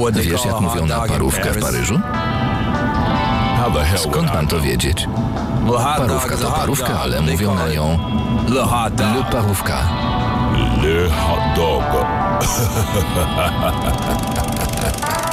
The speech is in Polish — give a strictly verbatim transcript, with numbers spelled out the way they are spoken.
Wiesz, jak mówią na parówkę w Paryżu? Skąd mam to wiedzieć? Parówka to parówka, ale mówią na nią Le Parówka. Le hot dog.